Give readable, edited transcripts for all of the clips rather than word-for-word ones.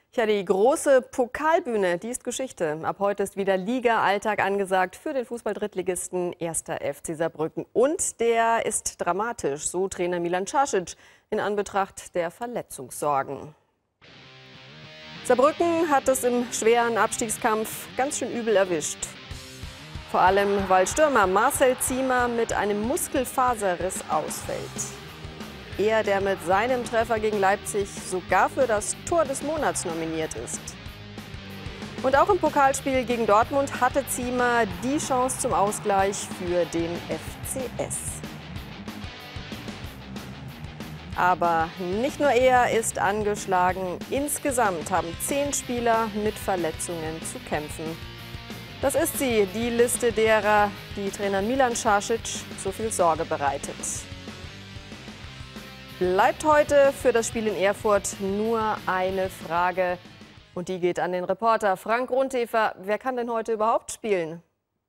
Ja, die große Pokalbühne, die ist Geschichte. Ab heute ist wieder Liga-Alltag angesagt für den Fußball-Drittligisten 1. FC Saarbrücken. Und der ist dramatisch, so Trainer Milan Čašić, in Anbetracht der Verletzungssorgen. Saarbrücken hat es im schweren Abstiegskampf ganz schön übel erwischt. Vor allem, weil Stürmer Marcel Ziemer mit einem Muskelfaserriss ausfällt. Er, der mit seinem Treffer gegen Leipzig sogar für das Tor des Monats nominiert ist. Und auch im Pokalspiel gegen Dortmund hatte Ziemer die Chance zum Ausgleich für den FCS. Aber nicht nur er ist angeschlagen. Insgesamt haben 10 Spieler mit Verletzungen zu kämpfen. Das ist sie, die Liste derer, die Trainer Milan Čašić so viel Sorge bereitet. Bleibt heute für das Spiel in Erfurt nur eine Frage. Und die geht an den Reporter Frank Runtefer. Wer kann denn heute überhaupt spielen?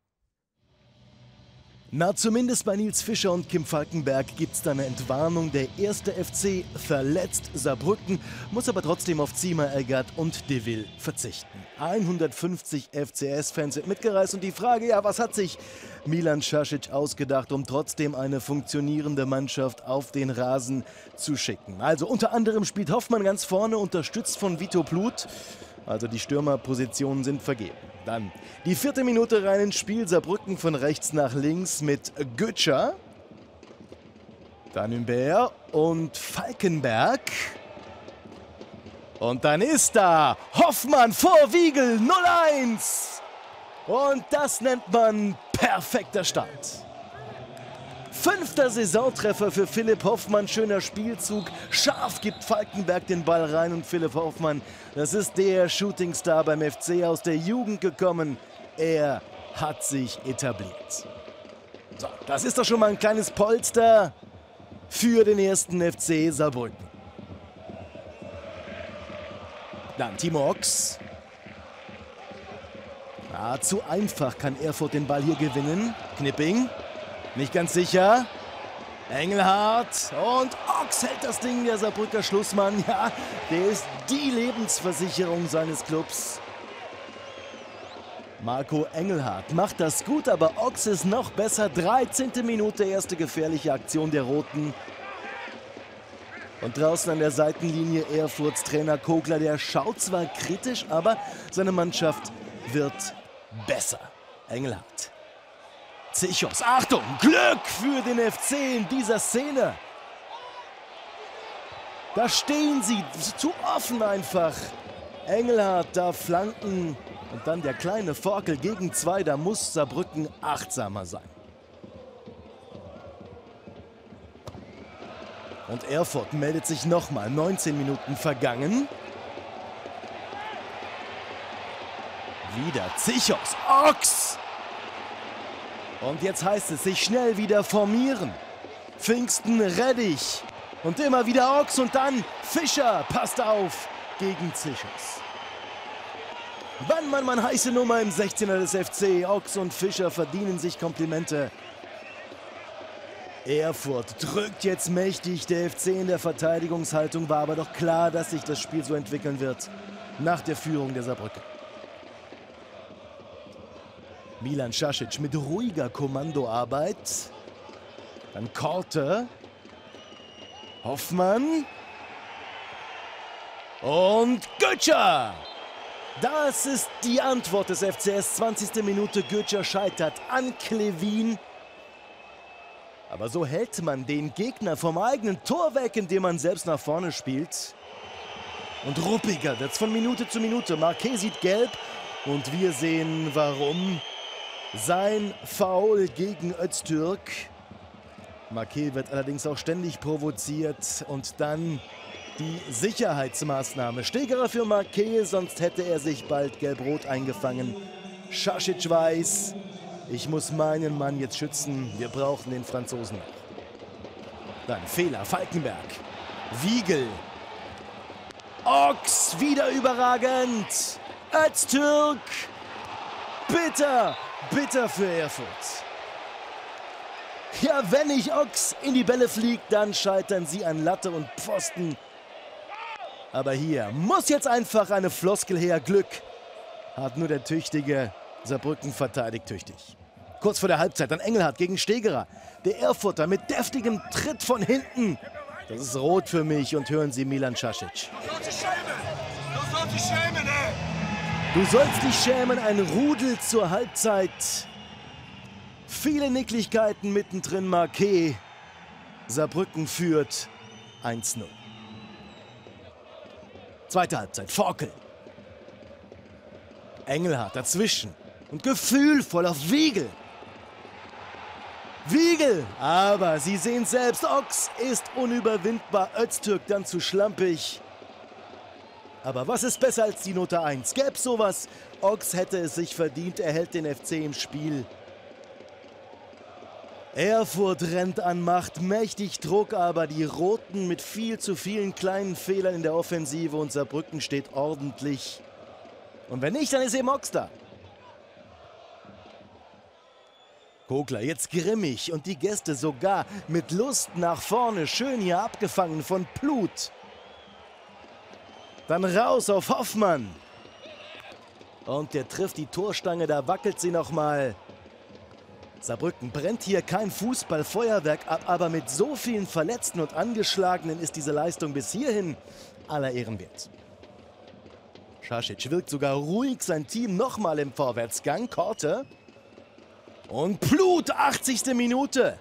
Na, zumindest bei Nils Fischer und Kim Falkenberg gibt es da eine Entwarnung. Der 1. FC verletzt. Saarbrücken muss aber trotzdem auf Ziemer, Eggert und De Vil verzichten. 150 FCS-Fans sind mitgereist und die Frage, ja, was hat sich Milan Čašić ausgedacht, um trotzdem eine funktionierende Mannschaft auf den Rasen zu schicken? Also unter anderem spielt Hoffmann ganz vorne, unterstützt von Vito Plut. Also die Stürmerpositionen sind vergeben. Dann die 4. Minute rein ins Spiel. Saarbrücken von rechts nach links mit Götscher. Dann Humbert und Falkenberg. Und dann ist da Hoffmann vor Wiegel 0:1. Und das nennt man perfekter Start. 5. Saisontreffer für Philipp Hoffmann, schöner Spielzug. Scharf gibt Falkenberg den Ball rein und Philipp Hoffmann, das ist der Shootingstar beim FC, aus der Jugend gekommen. Er hat sich etabliert. So, das ist doch schon mal ein kleines Polster für den 1. FC Saarbrücken. Dann Timo Ochs. Ja, zu einfach kann Erfurt den Ball hier gewinnen. Knipping. Nicht ganz sicher. Engelhardt und Ochs hält das Ding, der Saarbrücker Schlussmann. Ja, der ist die Lebensversicherung seines Clubs. Marco Engelhardt macht das gut, aber Ochs ist noch besser. 13. Minute, erste gefährliche Aktion der Roten. Und draußen an der Seitenlinie Erfurts Trainer Kogler, der schaut zwar kritisch, aber seine Mannschaft wird besser. Engelhardt. Zichos, Achtung, Glück für den FC in dieser Szene. Da stehen sie, zu offen einfach. Engelhardt darf flanken und dann der kleine Forkel gegen 2, da muss Saarbrücken achtsamer sein. Und Erfurt meldet sich nochmal, 19 Minuten vergangen. Wieder Zichos, Ochs. Und jetzt heißt es, sich schnell wieder formieren. Pfingsten, Reddich. Und immer wieder Ochs und dann Fischer. Passt auf gegen Zichos. Mann, heiße Nummer im 16er des FC. Ochs und Fischer verdienen sich Komplimente. Erfurt drückt jetzt mächtig. Der FC in der Verteidigungshaltung, war aber doch klar, dass sich das Spiel so entwickeln wird. Nach der Führung der Saarbrücker. Milan Čašić mit ruhiger Kommandoarbeit. Dann Korte. Hoffmann. Und Götscher. Das ist die Antwort des FCS. 20. Minute, Götscher scheitert an Klevin. Aber so hält man den Gegner vom eigenen Tor weg, indem man selbst nach vorne spielt. Und ruppiger wird's von Minute zu Minute. Marquet sieht gelb und wir sehen warum. Sein Foul gegen Öztürk. Marquet wird allerdings auch ständig provoziert. Und dann die Sicherheitsmaßnahme. Stegerer für Marquet, sonst hätte er sich bald gelb-rot eingefangen. Čašić weiß, ich muss meinen Mann jetzt schützen. Wir brauchen den Franzosen. Dann Fehler, Falkenberg. Wiegel. Ochs, wieder überragend. Öztürk. Bitter. Bitter für Erfurt. Ja, wenn nicht Ochs in die Bälle fliegt, dann scheitern sie an Latte und Pfosten. Aber hier muss jetzt einfach eine Floskel her. Glück hat nur der tüchtige Saarbrücken verteidigt tüchtig. Kurz vor der Halbzeit dann Engelhardt gegen Stegerer. Der Erfurter mit deftigem Tritt von hinten. Das ist rot für mich und hören Sie Milan Čašić. Du sollst dich schämen, ein Rudel zur Halbzeit. Viele Nicklichkeiten mittendrin, Marquet. Saarbrücken führt 1:0. Zweite Halbzeit, Forkel. Engelhardt dazwischen und gefühlvoll auf Wiegel. Wiegel, aber Sie sehen selbst, Ochs ist unüberwindbar, Öztürk dann zu schlampig. Aber was ist besser als die Note 1? Gäb's sowas? Ochs hätte es sich verdient, er hält den FC im Spiel. Erfurt rennt an, macht mächtig Druck, aber die Roten mit viel zu vielen kleinen Fehlern in der Offensive und Saarbrücken steht ordentlich. Und wenn nicht, dann ist eben Ochs da. Kogler jetzt grimmig und die Gäste sogar mit Lust nach vorne. Schön hier abgefangen von Pluth. Dann raus auf Hoffmann. Und der trifft die Torstange, da wackelt sie nochmal. Saarbrücken brennt hier kein Fußballfeuerwerk ab, aber mit so vielen Verletzten und Angeschlagenen ist diese Leistung bis hierhin aller Ehren wert. Čašić wirkt sogar ruhig, sein Team nochmal im Vorwärtsgang. Korte. Und Pluth, 80. Minute.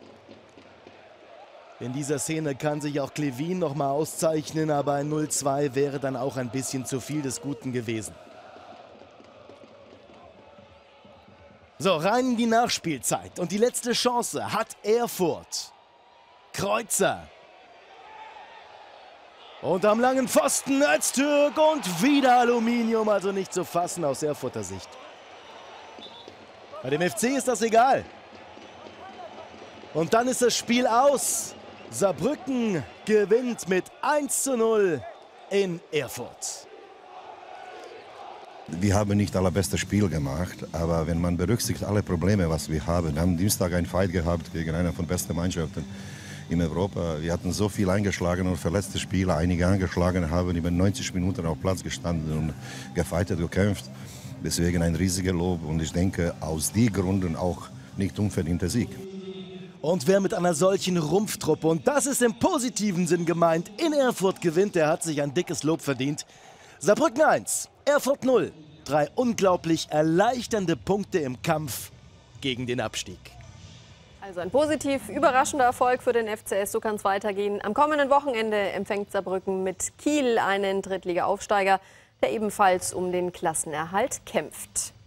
In dieser Szene kann sich auch Klevin nochmal auszeichnen, aber ein 0:2 wäre dann auch ein bisschen zu viel des Guten gewesen. So, rein in die Nachspielzeit. Und die letzte Chance hat Erfurt. Kreuzer. Und am langen Pfosten Öztürk und wieder Aluminium, also nicht zu fassen aus Erfurter Sicht. Bei dem FC ist das egal. Und dann ist das Spiel aus. Saarbrücken gewinnt mit 1:0 in Erfurt. Wir haben nicht das allerbeste Spiel gemacht, aber wenn man berücksichtigt alle Probleme, was wir haben Dienstag einen Fight gehabt gegen eine von besten Mannschaften in Europa. Wir hatten so viel eingeschlagen und verletzte Spieler, einige angeschlagen haben über 90 Minuten auf Platz gestanden und gefightet, gekämpft. Deswegen ein riesiger Lob und ich denke, aus den Gründen auch nicht unverdienter Sieg. Und wer mit einer solchen Rumpftruppe, und das ist im positiven Sinn gemeint, in Erfurt gewinnt, der hat sich ein dickes Lob verdient. Saarbrücken 1, Erfurt 0. 3 unglaublich erleichternde Punkte im Kampf gegen den Abstieg. Also ein positiv überraschender Erfolg für den FCS, so kann es weitergehen. Am kommenden Wochenende empfängt Saarbrücken mit Kiel einen Drittliga-Aufsteiger, der ebenfalls um den Klassenerhalt kämpft.